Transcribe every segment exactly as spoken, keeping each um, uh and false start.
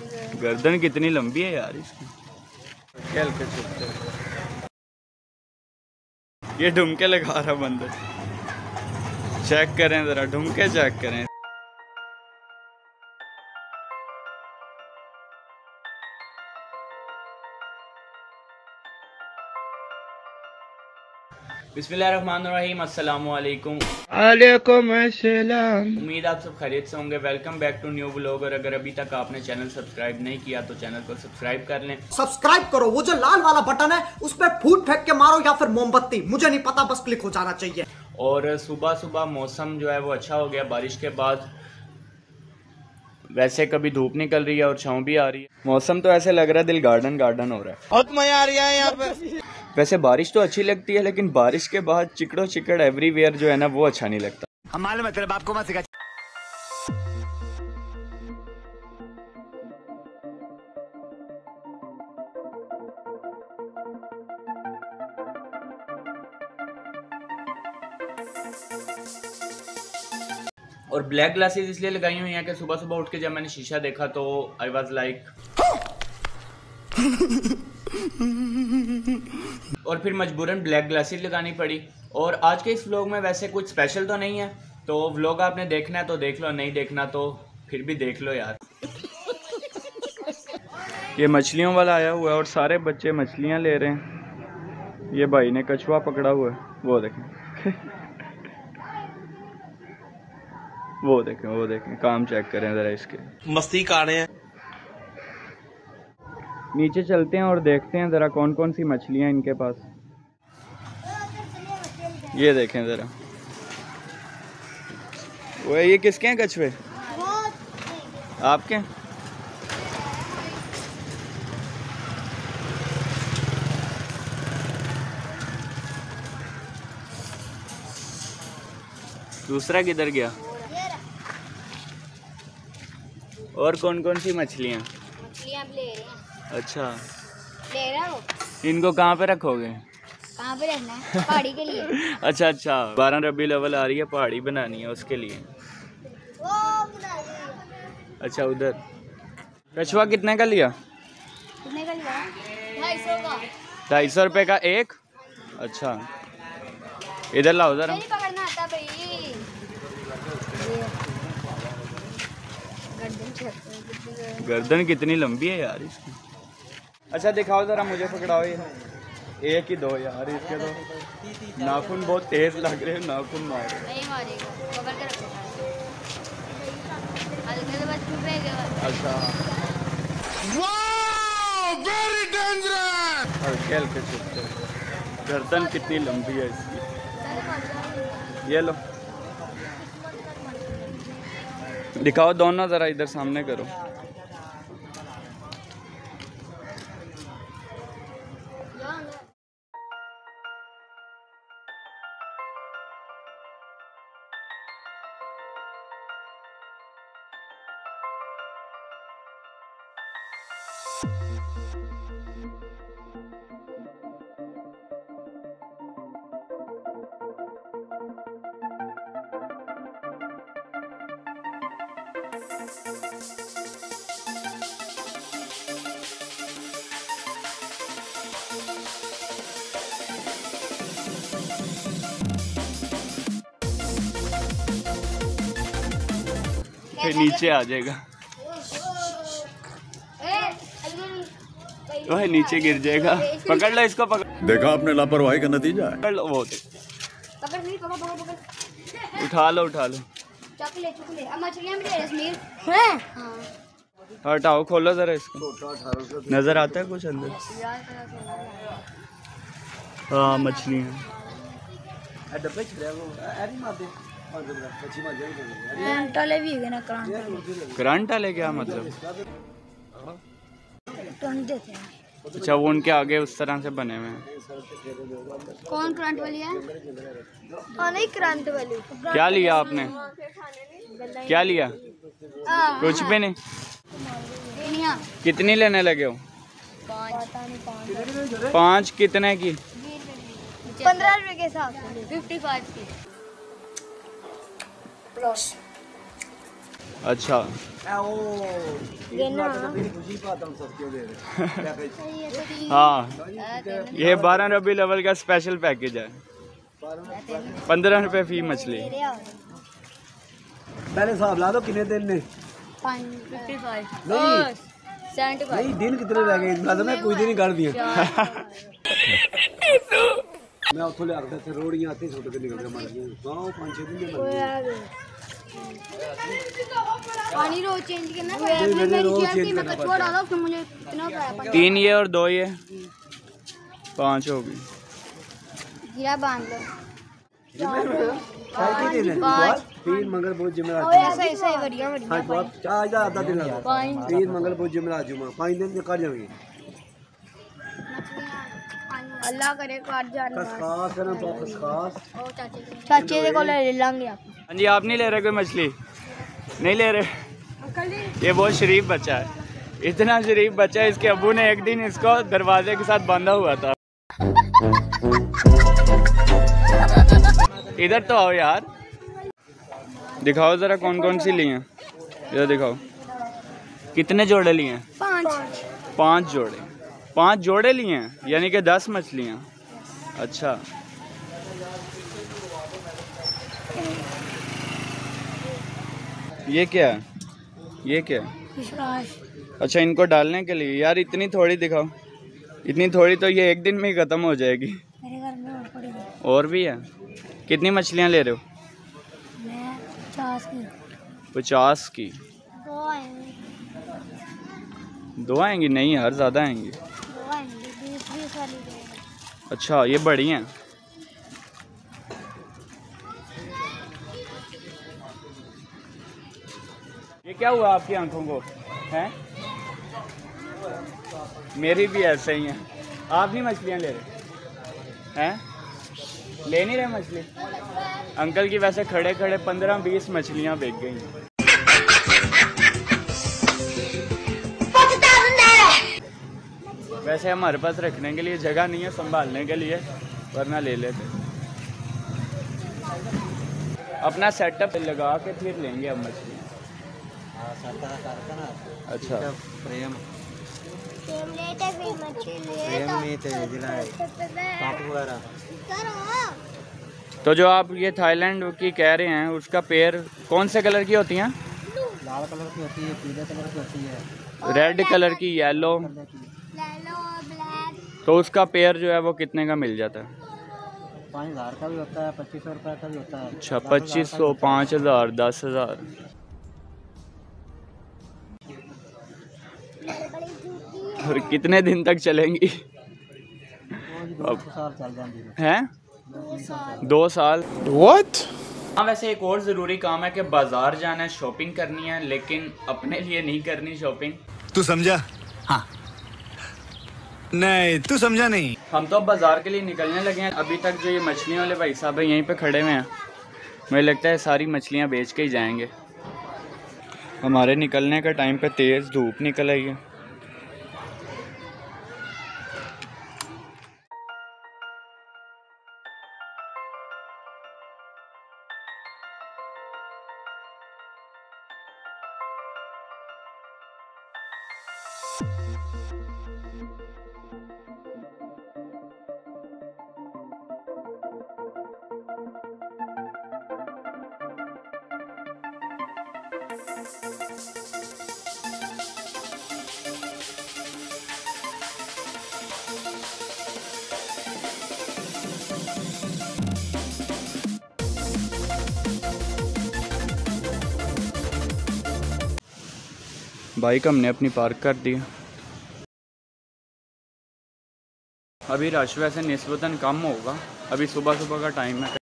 गर्दन कितनी लंबी है यार इसकी। खेल के चलते ये ढुमके लगा रहा बंदर। चेक करें जरा, ढुमके चेक करें। बिस्मिल्लाहिर्रहमानिर्रहीम, अस्सलाम वालेकुम। वालेकुम अस्सलाम। उम्मीद आप सब खैरियत से होंगे। Welcome back to new vlog. और अगर अभी तक आपने चैनल सब्सक्राइब नहीं किया तो चैनल को सब्सक्राइब कर लें। सब्सक्राइब करो, वो जो लाल वाला बटन है उस पर फूट फेंक के मारो या फिर मोमबत्ती, मुझे नहीं पता, बस क्लिक हो जाना चाहिए। और सुबह सुबह मौसम जो है वो अच्छा हो गया बारिश के बाद। वैसे कभी धूप निकल रही है और छाँव भी आ रही है। मौसम तो ऐसे लग रहा है दिल गार्डन गार्डन हो रहा है। बहुत मजा आ रहा है यहाँ पे। वैसे बारिश तो अच्छी लगती है, लेकिन बारिश के बाद चिकड़ो चिकड़ एवरीवेयर जो है ना वो अच्छा नहीं लगता। हम मालूम है तेरे बाप को मत सिखा। और ब्लैक ग्लासेस इसलिए लगाई हुई हैं कि सुबह सुबह उठ के जब मैंने शीशा देखा तो आई वाज लाइक और फिर मजबूरन ब्लैक ग्लासेस लगानी पड़ी। और आज के इस व्लॉग में वैसे कुछ स्पेशल तो नहीं है, तो व्लॉग आपने देखना है तो देख लो, नहीं देखना तो फिर भी देख लो यार। ये मछलियों वाला आया हुआ है और सारे बच्चे मछलियां ले रहे हैं। ये भाई ने कछुआ पकड़ा हुआ है, वो देखें वो देखें वो देखें काम चेक करें जरा इसके। मस्ती कर रहे हैं। नीचे चलते हैं और देखते हैं जरा कौन कौन सी मछलियां इनके पास। ये देखें जरा, वो ये किसके हैं कछुए? आपके? दूसरा किधर गया? और कौन कौन सी मछलियाँ? मछलियाँ ले रहे हैं। अच्छा, ले रहा हो? इनको कहाँ पे रखोगे? कहाँ पे रखना है? पहाड़ी के लिए। अच्छा अच्छा, बारह रबी लेवल आ रही है, पहाड़ी बनानी है उसके लिए। अच्छा उधर। कछुआ कितने का लिया? कितने का लिया? ढाई सौ का। ढाई सौ रुपये का एक? अच्छा इधर लाओ जरा। नहीं पकड़ना आता भाई। गर्दन कितनी लंबी है यार इसकी। अच्छा दिखाओ जरा, मुझे पकड़ाओ। ये एक ही दो यार, इसके तो नाखून बहुत तेज लग रहे हैं, नाखून मारो। नहीं मारेगा, पकड़ के रखो। हल्के से बस चुप रहेगा। अच्छा वाह, वेरी डेंजरस। हल्के हल्के चलते। गर्दन कितनी लंबी है इसकी। ये लो दिखाओ दोनों जरा, इधर सामने करो। फिर नीचे आ जाएगा। वह नीचे गिर जाएगा। पकड़ लो इसको, पकड़। देखा आपने लापरवाही का नतीजा है। पकड़ लो, वो देख। पकड़ नहीं, पकड़ पकड़ पकड़। उठा लो उठा लो। चक ले चुक ले। अब मछलियाँ भी ले रहे समीर। हैं? हाँ। हटाओ, खोलो जरा इसको। नजर आता है कुछ अंदर? हाँ मछलियाँ। टले भी है ना, करंट वाले क्या मतलब? करंट देते हैं। अच्छा वो उनके आगे उस तरह से बने हुए हैं। कौन करंट वाली है? हाँ नहीं, करंट वाली। क्या लिया आपने? क्या लिया? कुछ भी नहीं। कितनी लेने लगे हो? पाँच कितने की? पंद्रह रुपए के हिसाब से। फिफ्टी फाइव की। अच्छा हाँ, ये बारह रबी लेवल का स्पेशल पैकेज है। पंद्रह रुपए फी मछली। पहले हिसाब ला दो कितने दिन ने। नहीं नहीं दिन कितने रह गए? मैं कुछ दिन ही कर दिया। मैं उतो लिया थे रोड़ियां आती छोटे के निकल मार गांव पांच छह दिन में पानी रोज चेंज करना है। मैंने रोज चेंज करना पड़ता है। फिर मुझे कितना पड़ा? तीन ये और दो ये पाँच होगी। गिरा बांध लो। तीन मंगल बुध जुमेरात। ऐसा ऐसा ही बढ़िया बढ़िया। हां तो चार आधा दिन लगा। तीन मंगल बुध जुमेरात जुमा पांच दिन में कर जाएंगे। अल्लाह करे काट जाने। खास करना तो खास। चाचे को ले लेंगे आप। हाँ जी, आप नहीं ले रहे कोई मछली? नहीं ले रहे? ये बहुत शरीफ बच्चा है, इतना शरीफ बच्चा है। इसके अब्बू ने एक दिन इसको दरवाजे के साथ बांधा हुआ था। इधर तो आओ यार, दिखाओ जरा कौन कौन सी ली हैं। इधर दिखाओ कितने जोड़े लिए हैं? पाँच पाँच जोड़े। पाँच जोड़े लिए हैं यानी कि दस मछलियाँ। अच्छा, ये क्या है? ये क्या है? अच्छा, इनको डालने के लिए। यार इतनी थोड़ी दिखाओ, इतनी थोड़ी तो ये एक दिन में ही ख़त्म हो जाएगी। मेरे घर में और पड़ी है। और भी है? कितनी मछलियाँ ले रहे हो? मैं पचास की। पचास की? दो आएंगी। दो आएंगी? नहीं यार, ज़्यादा आएंगी। दो आएंगी, बीस बीस वाली देंगे। अच्छा, ये बड़ी हैं। ये क्या हुआ आपकी आंखों को? हैं? मेरी भी ऐसे ही हैं। आप भी मछलियाँ ले रहे हैं? ले नहीं रहे मछली? अंकल की वैसे खड़े खड़े पंद्रह बीस मछलियाँ बिक गई। वैसे हमारे पास रखने के लिए जगह नहीं है, संभालने के लिए, वरना ले लेते। अपना सेटअप लगा के फिर लेंगे अब मछलियाँ। अच्छा, प्रेम तो जो आप ये थाईलैंड की कह रहे हैं उसका पेड़ कौन से कलर की होती हैं? लाल कलर की होती है, पीले कलर की होती है, रेड कलर की, येलो। तो उसका पेड़ जो है वो कितने का मिल जाता है? पाँच हज़ार का भी होता है, पच्चीस सौ रुपये का भी होता है। अच्छा, पच्चीस सौ, पाँच हज़ार, दस हज़ार। और कितने दिन तक चलेंगी? दो साल चल जाएंगी। हैं? दो साल। What? हाँ, वैसे एक और ज़रूरी काम है कि बाज़ार जाना है, शॉपिंग करनी है, लेकिन अपने लिए नहीं करनी शॉपिंग। तू समझा? हाँ। नहीं, तू समझा नहीं। हम तो अब बाज़ार के लिए निकलने लगे हैं। अभी तक जो ये मछलियों वाले भाई साहब हैं यहीं पे खड़े हुए हैं, मुझे लगता है सारी मछलियाँ बेच के ही जाएंगे। हमारे निकलने का टाइम पे तेज़ धूप निकल आई है। बाइक हमने अपनी पार्क कर दी। अभी रश वैसे निस्बतन कम होगा, अभी सुबह सुबह का टाइम है।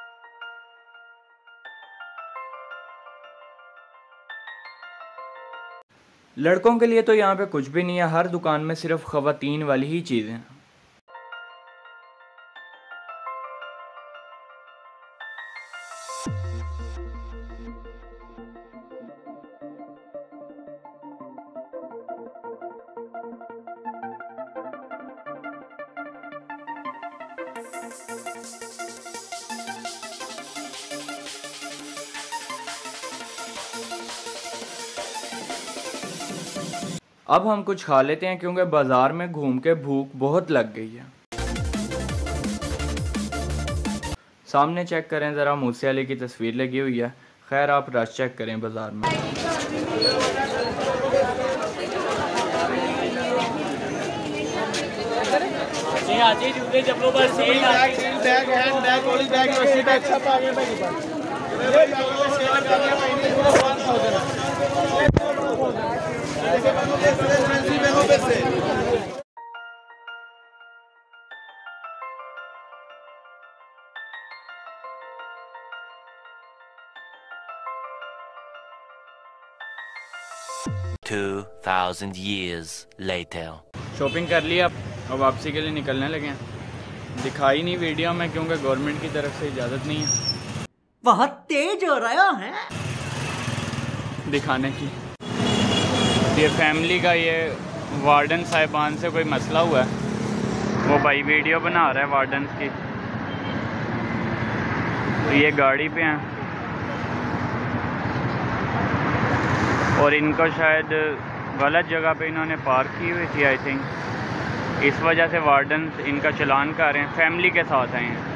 लड़कों के लिए तो यहाँ पे कुछ भी नहीं है, हर दुकान में सिर्फ ख़वातीन वाली ही चीज़ें हैं। अब हम कुछ खा लेते हैं क्योंकि बाज़ार में घूम के भूख बहुत लग गई है। सामने चेक करें ज़रा, मूसे अली की तस्वीर लगी हुई है। खैर आप रश चेक करें बाज़ार में। Two thousand years later. Shopping कर लिया, अब वापसी के लिए निकलने लगे हैं। दिखाई नहीं वीडियो में क्योंकि गवर्नमेंट की तरफ से इजाज़त नहीं है बहुत तेज हो रहा है दिखाने की। ये फैमिली का ये वार्डन साहिबान से कोई मसला हुआ है, वो भाई वीडियो बना रहा है वार्डन की। तो ये गाड़ी पे हैं और इनको शायद गलत जगह पे इन्होंने पार्क की हुई थी आई थिंक, इस वजह से वार्डन इनका चलान कर रहे हैं। फैमिली के साथ आए हैं।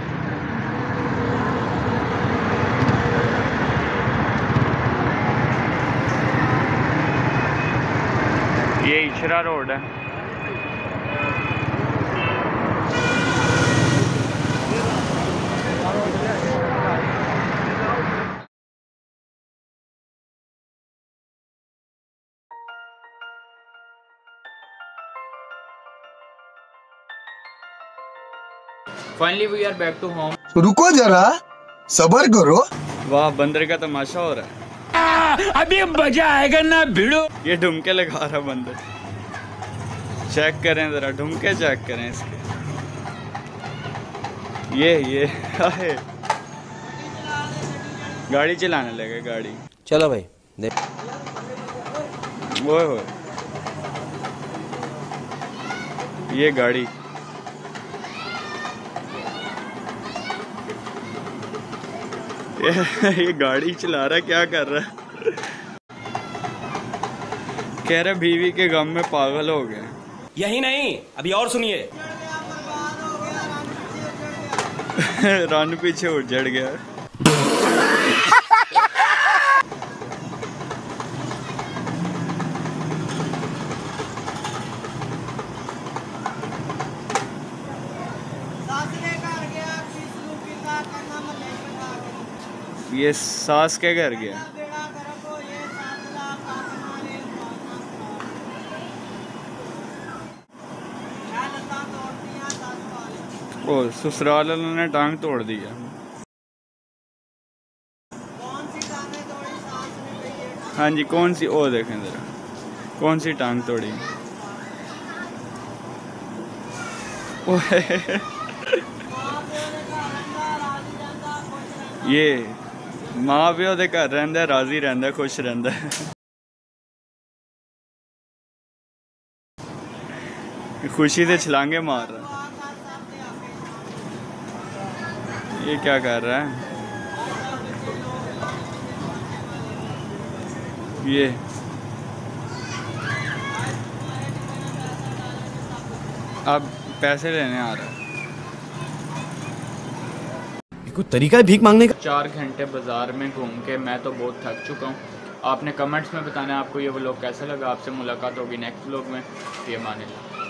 ये इशरा रोड है। Finally we are back to home. रुको जरा, सबर करो। वाह, बंदर का तमाशा हो रहा है। अभी मजा आएगा ना भिड़ो। ये ढुमके लगा रहा बंदर। चेक करें जरा, ढुमके चेक करें इसके। ये ये है गाड़ी चलाने लगे गाड़ी। चलो भाई ओए होए, ये गाड़ी ये गाड़ी चला रहा है, क्या कर रहा है? कह रहा बीवी के गम में पागल हो गया। यही नहीं, अभी और सुनिए। रानू पीछे उठ जड़ गया। ये सास के घर गया। ओ ससुराल वालों ने टांग तोड़ दिया। हाँ जी, कौन सी? ओ देखें जरा, कौन सी टांग तोड़ी? ये माँ प्यो दे घर रहिंदा, राजी रहिंदा, खुश रहिंदा। खुशी से छलांगे मार रहा। ये क्या कर रहा है? ये अब पैसे लेने आ रहा है। कोई तरीका है भीख मांगने का? चार घंटे बाजार में घूम के मैं तो बहुत थक चुका हूँ। आपने कमेंट्स में बताना आपको ये व्लॉग कैसा लगा। आपसे मुलाकात होगी नेक्स्ट व्लॉग में। ये माने